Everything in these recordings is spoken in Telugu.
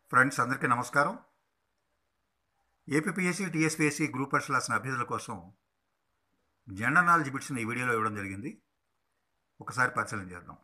ఫ్రెండ్స్ అందరికీ నమస్కారం. ఏపీపీఎస్సీ టీఎస్పీఎస్సీ గ్రూప్ ఎగ్జామ్స్ రాసిన అభ్యర్థుల కోసం జనరల్ నాలెడ్జ్ బిట్స్ని ఈ వీడియోలో ఇవ్వడం జరిగింది. ఒకసారి పరిశీలన చేద్దాం.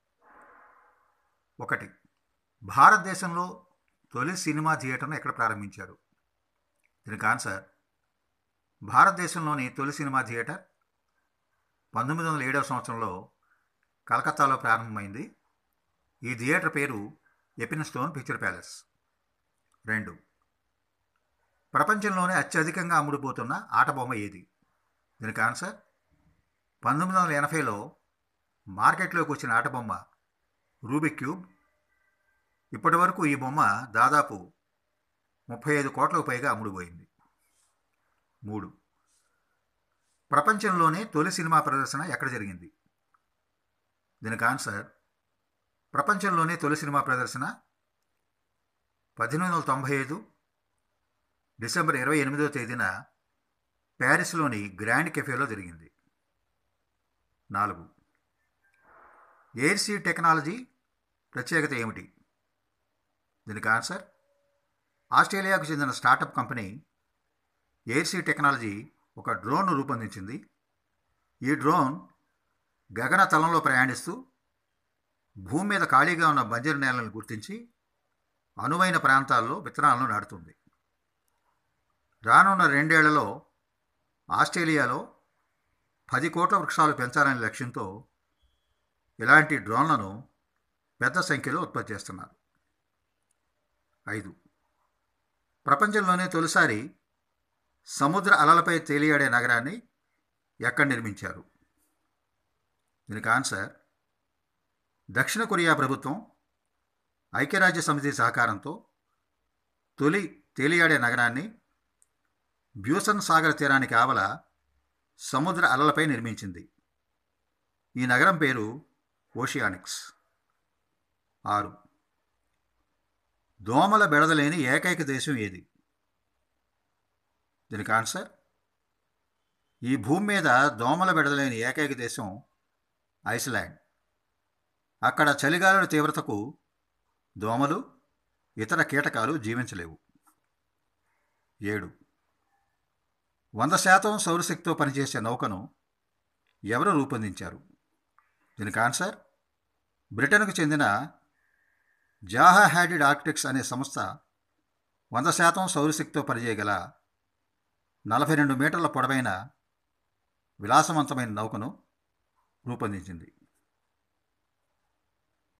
1. భారతదేశంలో తొలి సినిమా థియేటర్ను ఎక్కడ ప్రారంభించారు? దీనికి ఆన్సర్ భారతదేశంలోని తొలి సినిమా థియేటర్ 1907వ సంవత్సరంలో కలకత్తాలో ప్రారంభమైంది. ఈ థియేటర్ పేరు ఎపిన్స్టోన్ పిక్చర్ ప్యాలెస్. 2. ప్రపంచంలోనే అత్యధికంగా అమ్ముడుపోతున్న ఆట బొమ్మ ఏది? దీనికి ఆన్సర్ 1980లో మార్కెట్లోకి వచ్చిన ఆట బొమ్మ రూబిక్ క్యూబ్. ఇప్పటి వరకు ఈ బొమ్మ దాదాపు 35 కోట్లకు పైగా అమ్ముడుపోయింది. 3. ప్రపంచంలోనే తొలి సినిమా ప్రదర్శన ఎక్కడ జరిగింది? దీనికి ఆన్సర్ ప్రపంచంలోనే తొలి సినిమా ప్రదర్శన 1895 డిసెంబర్ 28వ తేదీన ప్యారిస్లోని గ్రాండ్ కెఫేలో జరిగింది. 4. ఎయిర్ సీ టెక్నాలజీ ప్రత్యేకత ఏమిటి? దీనికి ఆన్సర్ ఆస్ట్రేలియాకు చెందిన startup company air sea technology ఒక డ్రోన్ను రూపొందించింది. ఈ డ్రోన్ గగన తలంలో ప్రయాణిస్తూ భూమి మీద ఖాళీగా ఉన్న బంజరు నేలను గుర్తించి అనువైన ప్రాంతాల్లో విత్తనాలను నాటుతుంది. రానున్న 2 ఏళ్లలో ఆస్ట్రేలియాలో 10 కోట్ల వృక్షాలు పెంచాలనే లక్ష్యంతో ఇలాంటి డ్రోన్లను పెద్ద సంఖ్యలో ఉత్పత్తి చేస్తున్నారు. 5. ప్రపంచంలోనే తొలిసారి సముద్ర అలలపై తేలియాడే నగరాన్ని ఎక్కడ నిర్మించారు? దీనికి ఆన్సర్ దక్షిణ కొరియా ప్రభుత్వం ఐక్యరాజ్య సమితి సహకారంతో తొలి తేలియాడే నగరాన్ని బ్యూసన్ సాగర్ తీరానికి ఆవల సముద్ర అలలపై నిర్మించింది. ఈ నగరం పేరు ఓషియానిక్స్. 6. దోమల బెడదలేని ఏకైక దేశం ఏది? దీనికి ఆన్సర్ ఈ భూమి మీద దోమల బెడదలేని ఏకైక దేశం ఐస్లాండ్. అక్కడ చలిగాలుల తీవ్రతకు దోమలు ఇతర కీటకాలు జీవించలేవు. 7. 100% సౌరశక్తితో పనిచేసే నౌకను ఎవరు రూపొందించారు? దీనికి ఆన్సర్ బ్రిటన్కు చెందిన జాహా హ్యాడిడ్ ఆర్కిటెక్ట్స్ అనే సంస్థ 100% సౌరశక్తితో పనిచేయగల 42 మీటర్ల పొడవైన విలాసవంతమైన నౌకను రూపొందించింది.